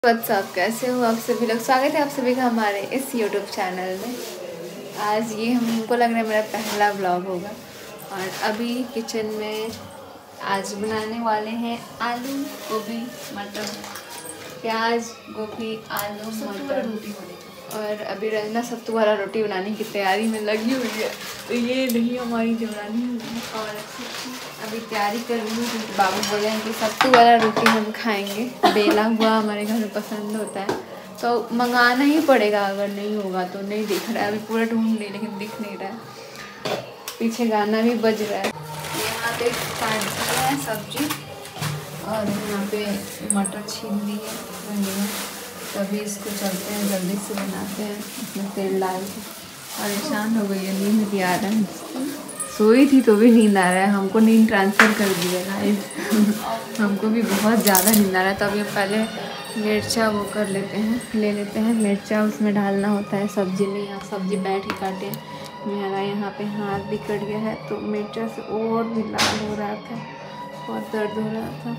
WhatsApp, कैसे हो आप सभी लोग। स्वागत है आप सभी का हमारे इस यूट्यूब चैनल में। आज ये हमको लग रहा है मेरा पहला व्लॉग होगा। और अभी किचन में आज बनाने वाले हैं आलू गोभी मटर, प्याज गोभी आलू मटर रोटी। और अभी रंजना सत्तू वाला रोटी बनाने की तैयारी में लगी हुई है। तो ये नहीं हमारी देवरानी है और अभी तैयारी कर रही हूँ क्योंकि बाबू बोले हैं कि सत्तू वाला रोटी हम खाएंगे। बेला हुआ हमारे घर में पसंद होता है तो मंगाना ही पड़ेगा, अगर नहीं होगा तो। नहीं दिख रहा है, अभी पूरा ढूंढ रही लेकिन दिख नहीं रहा है। पीछे गाना भी बज रहा है। यहाँ पे काट दिया है सब्जी और यहाँ पे मटर छील दी है। तभी इसको चलते हैं, जल्दी से बनाते हैं। इसमें तेल डाल के परेशान हो गई है, नींद भी आ रहा है। सोई थी तो भी नींद आ रहा है। हमको नींद ट्रांसफ़र कर दिया गाइस। हमको भी बहुत ज़्यादा नींद आ रहा है। तो अभी हम पहले मिर्चा वो कर लेते हैं, ले लेते हैं मिर्चा। उसमें डालना होता है सब्जी में। यहाँ सब्जी बैठ ही काटे, मेरा यहाँ पे हाथ भी कट गया है तो मिर्चा से और भी लाल हो रहा था, बहुत दर्द हो रहा था।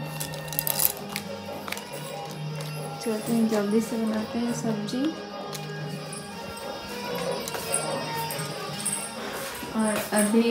चलते हैं, जल्दी से बनाते हैं सब्जी। और अभी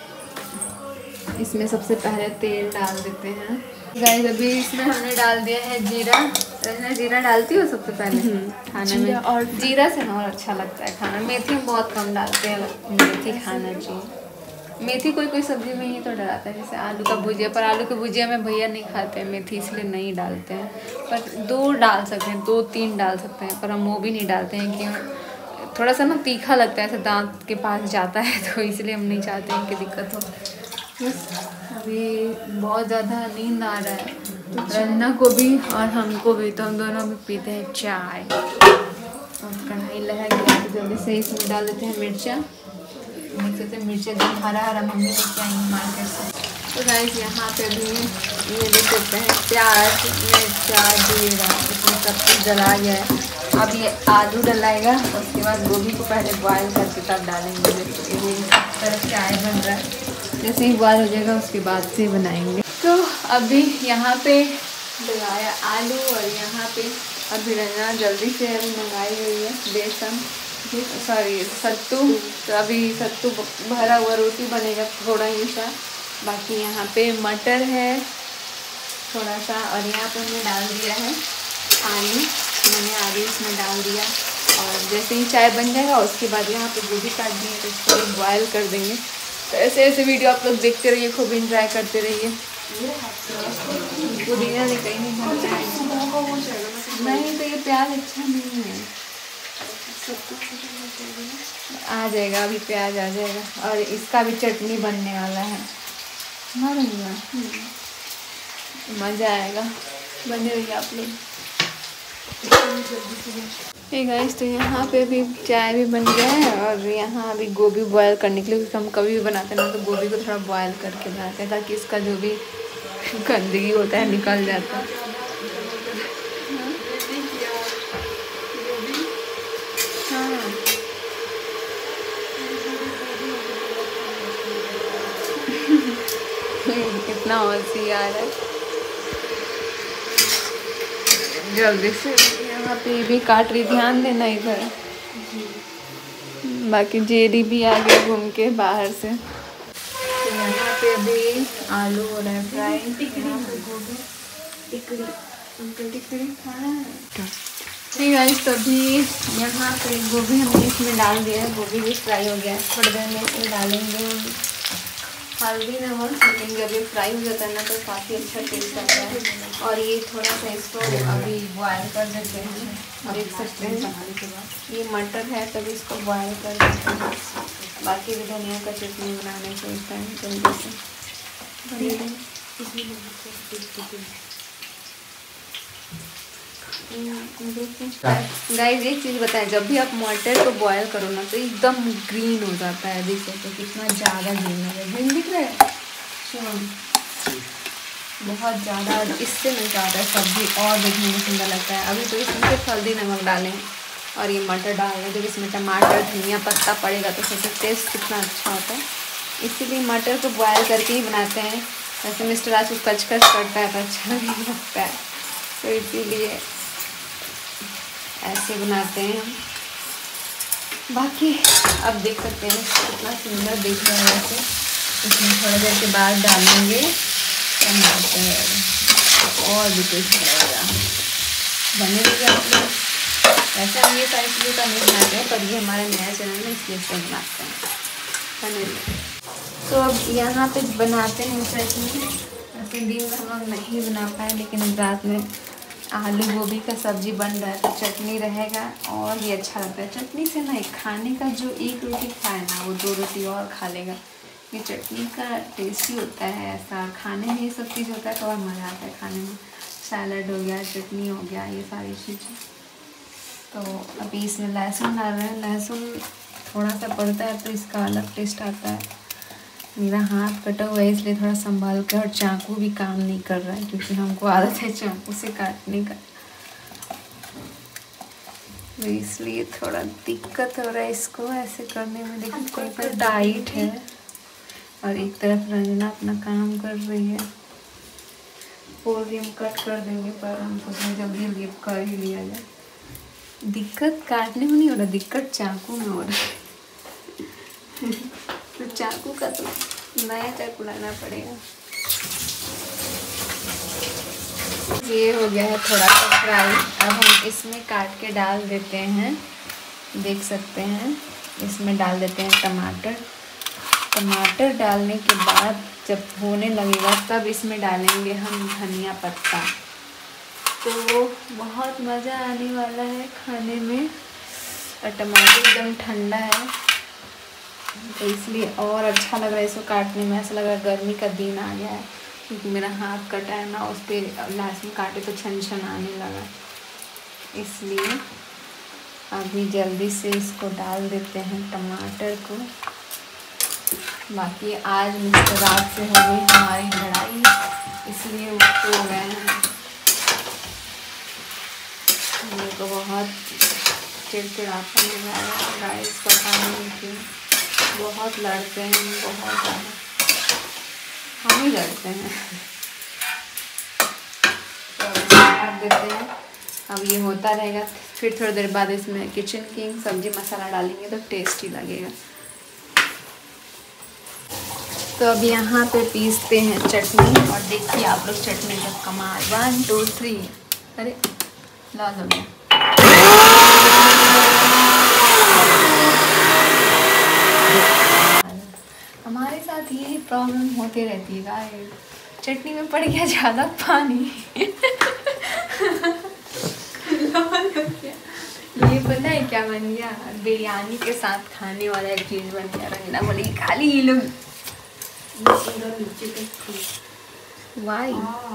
इसमें सबसे पहले तेल डाल देते हैं गाइस। अभी इसमें हमने डाल दिया है जीरा। जीरा डालती हो सबसे पहले खाने में, और जीरा से और अच्छा लगता है खाना। मेथी हम बहुत कम डालते हैं, मेथी खाना चाहिए। मेथी कोई कोई सब्जी में ही तो डलाता है, जैसे आलू का भुजिया। पर आलू के भुजिया में भैया नहीं खाते हैं मेथी, इसलिए नहीं डालते हैं। पर 2 डाल सकते हैं, 2-3 डाल सकते हैं, पर हम वो भी नहीं डालते हैं कि थोड़ा सा ना तीखा लगता है, ऐसे दांत के पास जाता है, तो इसलिए हम नहीं चाहते हैं कि दिक्कत हो। बस अभी बहुत ज़्यादा नींद आ रहा है तो रन्ना को भी और हमको भी, तो हम दोनों भी पीते हैं चाय। और कढ़ाई लगा गया तो जल्दी से इसमें डाल देते हैं मिर्चा। मिर्चा एकदम हरा हरा मम्मी लेके आएंगे मार्केट से। तो गाइस यहाँ पे भी ये देख सकते हैं प्याज मिर्चा जीरा, इसमें सब कुछ डला गया है। अब ये आलू डलाएगा, उसके बाद गोभी को पहले बॉयल करके तब डालेंगे। जैसे तरफ चाय बन रहा है, जैसे ही बॉयल हो जाएगा उसके बाद से बनाएंगे। तो अभी यहाँ पे डलाया आलू और यहाँ पे अभी रंजना जल्दी से अभी मंगाई हुई है बेसन, सॉरी सत्तू। तो अभी सत्तू भरा हुआ रोटी बनेगा थोड़ा ही सा। बाकी यहाँ पे मटर है थोड़ा सा, और यहाँ पे हमने डाल दिया है आलू। मैंने आलू इसमें डाल दिया और जैसे ही चाय बन जाएगा उसके बाद यहाँ पे गोभी काट दी है तो इसको बॉयल कर देंगे। तो ऐसे ऐसे वीडियो आप लोग देखते रहिए, खूब इंजॉय करते रहिए। पुदीना ने कहीं नहीं, तो ये प्याज अच्छा नहीं है। आ जाएगा, अभी प्याज आ जाएगा। और इसका भी चटनी बनने वाला है, मज़ा आएगा। बने रहिए आप लोग। हे गाइस, तो यहाँ पे भी चाय भी बन गया है और यहाँ अभी गोभी बॉयल करने के लिए, क्योंकि हम कभी भी बनाते हैं ना तो गोभी को थोड़ा बॉयल करके बनाते हैं ताकि इसका जो भी गंदगी होता है निकल जाता है। कितना होशियार है। जल्दी से यहाँ पे भी काट रही, ध्यान देना इधर। बाकी जेरी भी आ गए घूम के बाहर से। तो यहाँ पे अभी आलू हो रहा है फ्राई। टिकड़ी खाना है। ठीक है, तभी यहाँ पे गोभी हमने इसमें डाल दिया है। गोभी भी फ्राई हो गया है। थोड़ी देर में इसमें डालेंगे हल्दी नमक, लेकिन अभी फ्राई हो जाता है ना तो काफ़ी अच्छा टेस्ट आता है। और ये थोड़ा सा इसको अभी बॉयल कर देते हैं। देख सकते हैं ये मटर है तभी इसको बॉयल कर देते हैं। बाकी भी धनिया का चटनी बनाने के टाइम जल्दी से गाइस एक चीज़ बताएं, जब भी आप मटर को बॉयल करो ना तो एकदम ग्रीन हो जाता है। देख सकते हो कितना ज़्यादा ग्रीन है, ग्रीन दिख रहा है बहुत ज़्यादा। इससे नहीं चाहता है सब्जी और देखने में सुंदर लगता है। अभी तो इसमें सिर्फ हल्दी नमक डालें और ये मटर डाल दें। जब इसमें टमाटर धनिया पत्ता पड़ेगा तो सबसे टेस्ट कितना अच्छा होता है। इसीलिए मटर को बॉयल करके ही बनाते हैं। वैसे मिस्टर आज को कचकच करता है तो अच्छा नहीं लगता है, तो इसीलिए से बनाते हैं हम। बाकी अब देख सकते हैं कितना सुंदर दिख रहा है वैसे। इसमें थोड़ी देर के बाद डालेंगे टमाटर, और भी टेस्टी लगेगा। बने रहिए आप लोग। वैसे हम ये सारी चीज़ों का नहीं बनाते हैं, पर ये हमारे नया चैनल में इसलिए से बनाते हैं। बने रहिए। तो अब यहाँ पे बनाते हैं चटनी। वैसे दिन में हम लोग नहीं बना पाए, लेकिन रात में आलू गोभी का सब्जी बन रहा है तो चटनी रहेगा और भी अच्छा लगता है। चटनी से ना खाने का जो एक रोटी खाए ना वो 2 रोटी और खा लेगा। ये चटनी का टेस्ट ही होता है ऐसा। खाने में ये सब चीज़ होता है तो और मज़ा आता है खाने में। सैलड हो गया, चटनी हो गया, ये सारी चीज़ें। तो अभी इसमें लहसुन डाल रहे हैं। लहसुन थोड़ा सा पड़ता है तो इसका अलग टेस्ट आता है। मेरा हाथ कटा हुआ है इसलिए थोड़ा संभाल के, और चाकू भी काम नहीं कर रहा है क्योंकि हमको आदत है चाकू से काटने का, तो इसलिए थोड़ा दिक्कत हो रहा है इसको ऐसे करने में। लेकिन कोई पर टाइट है और एक तरफ रंजना अपना काम कर रही है। बोल रही हम कट कर देंगे, पर हम सोचें जल्दी जल्दी कर ही लिया जाए। दिक्कत काटने में नहीं हो रहा, दिक्कत चाकू में हो रहा है। तो चाकू का तो नया चाकू लाना पड़ेगा। ये हो गया है थोड़ा सा फ्राई। अब हम इसमें काट के डाल देते हैं, देख सकते हैं। इसमें डाल देते हैं टमाटर। टमाटर डालने के बाद जब होने लगेगा तब इसमें डालेंगे हम धनिया पत्ता। तो बहुत मज़ा आने वाला है खाने में। और टमाटर एकदम ठंडा है तो इसलिए और अच्छा लग रहा है इसको काटने में। ऐसा लग रहा है गर्मी का दिन आ गया है, क्योंकि मेरा हाथ कटा है ना, उस पर लहसुन काटे तो छन छन आने लगा। इसलिए अभी जल्दी से इसको डाल देते हैं टमाटर को। बाकी आज मिस्टर रात से हो गई हमारी लड़ाई, इसलिए वो हो गए हैं। मेरे को बहुत चिड़चिड़ापन लग रहा है राइस पकाने की। बहुत लड़ते हैं, बहुत ज़्यादा हम ही लड़ते हैं। तो ढक देते हैं। अब ये होता रहेगा, फिर थोड़ी देर बाद इसमें किचन किंग सब्जी मसाला डालेंगे तो टेस्टी लगेगा। तो अब यहाँ पे पीसते हैं चटनी, और देखिए आप लोग चटनी का कमाल। 1 2 3। अरे ला लो। हमारे साथ यही प्रॉब्लम होती रहती है गाइस। चटनी में पड़ गया ज़्यादा पानी। ये पता है क्या बन गया? बिरयानी के साथ खाने वाला एक चीज़ बन गया। रंगना बोली खाली ये लोग वाई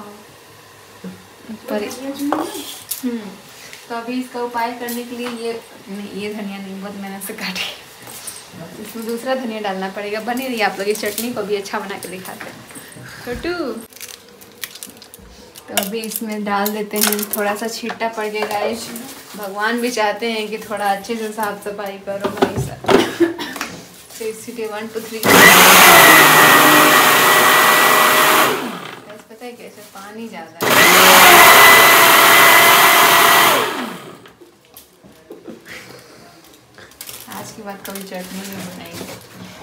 पर। तो अभी इसका उपाय करने के लिए ये धनिया नहीं, बहुत मेहनत से काटे। इसमें दूसरा धनिया डालना पड़ेगा। बने रहिए आप लोग, इस चटनी को भी अच्छा बना के दिखाते हैं। छोटू तो अभी इसमें डाल देते हैं। थोड़ा सा छींटा पड़ गया गाइस। भगवान भी चाहते हैं कि थोड़ा अच्छे से साफ सफाई करो भाई साहब। 1 2 3। पता है कैसे पानी ज़्यादा है। आज की बात कभी चटनी नहीं बनाएंगे।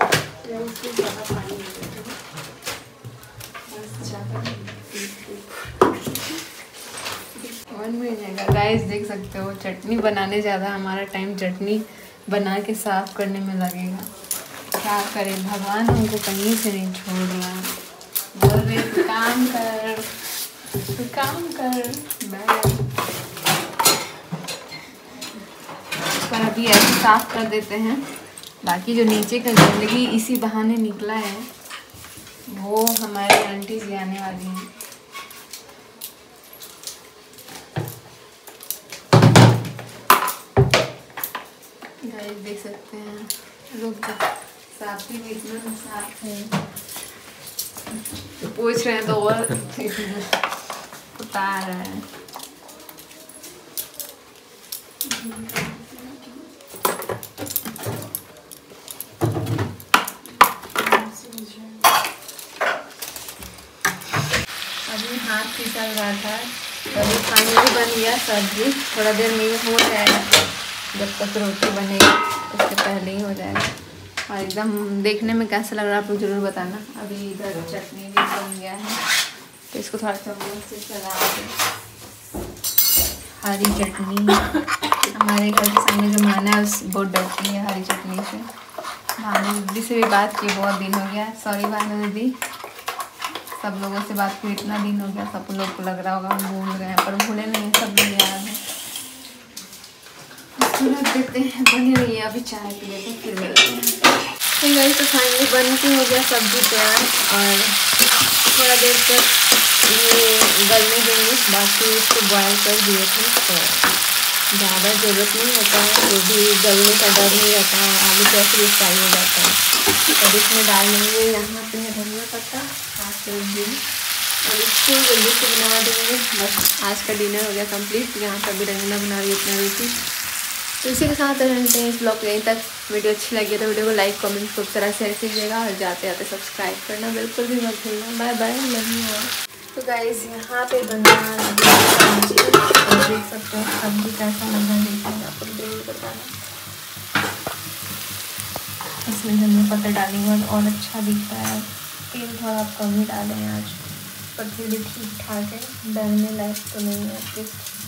वन में जाएगा गाइस। देख सकते हो चटनी बनाने ज़्यादा हमारा टाइम चटनी बना के साफ करने में लगेगा। क्या करें, भगवान हमको कहीं से नहीं छोड़ रहा। बोल रहे तू काम कर, तू काम कर। पर अभी ऐसे साफ कर देते हैं। बाकी जो नीचे का गंदगी इसी बहाने निकला है, वो हमारी आंटी जी आने वाली हैं। गाइस देख सकते हैं लोग साफ भी इतना साफ है। पूछ रहे हैं तो और उतार रहे हैं। अभी हाथ फिसल रहा था अभी फाइनली बन गया सब्जी। थोड़ा देर में हो जाएगा, जब तक रोटी बनेगी उसके पहले ही हो जाएगा। और एकदम देखने में कैसा लग रहा है आप लोग ज़रूर बताना। अभी इधर चटनी भी बन गया है, तो इसको थोड़ा चम्मच से चला के। हरी चटनी, हमारे घर के सामने जो माना है उस बहुत डरती है हरी चटनी से। भानु दीदी से भी बात की, बहुत दिन हो गया। सॉरी भानु दीदी, सब लोगों से बात की इतना दिन हो गया, सब लोग को लग रहा होगा हम भूल गए हैं, पर भूले नहीं, सब लोग याद है। इसको रख देते हैं, बनी रही है। अभी चाय पी लेते हैं फिर मिलते हैं। ठीक है, तो फाइनली बन के हो गया सब्जी तैयार। और थोड़ा देर तक ये गलने देंगे, बाकी इसको बॉयल कर दिए थे, तो ज़्यादा ज़रूरत नहीं होता है, वो भी गलने का डर नहीं रहता है। आलू कैसे भी फ्राई हो जाता है। अब इसमें डाल लेंगे, यहाँ पे है धनिया पत्ता, और इसको जल्दी से बना देंगे। बस आज का डिनर हो गया कंप्लीट। यहाँ पर भी रंगना बना रही है अपना रोटी। तो इसी के साथ रहते हैं इस ब्लॉग यहीं तक। वीडियो अच्छी लगी तो वीडियो को लाइक कमेंट खूब तरह शेयर कीजिएगा, और जाते जाते सब्सक्राइब करना बिल्कुल भी मत भूलना। Bye bye, love you all. तो गाइस यहाँ पे बना सब्जी, देख सकते हो सब्जी कैसा लगा, देखिए आप लोग जरूर बताना। इसमें धनिया पत्ता डालेंगे और अच्छा दिखता है। तेल थोड़ा कम ही डालें आज, पर फिर भी ठीक ठाक है, डरने लायक तो नहीं है।